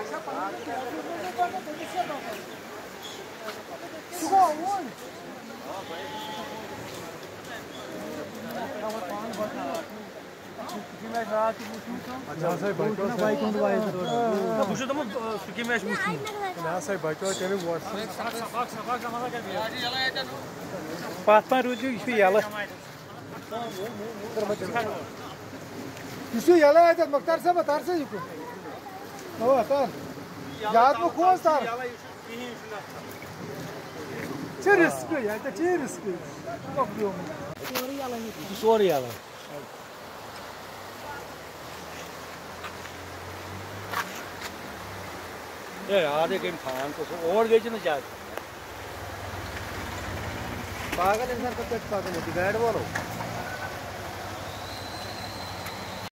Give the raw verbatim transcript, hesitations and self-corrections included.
Now say bike was bike on the way. Na bu şurada mı suki meş musun? Now say bike was temi var. Sabak sabak zamana gelmiyor. Patma rucu işi yalı. İşi yalı ayda maktar sa batar sa yuko. O atar. Yad mı kuaz tar? Çe risk ya, çe risk. Bakıyor mu? Soru yalı. Soru yalı. ये आधे के खान को और गए ना जा पागल इंसान का पेट पागल होती बैठ बोलो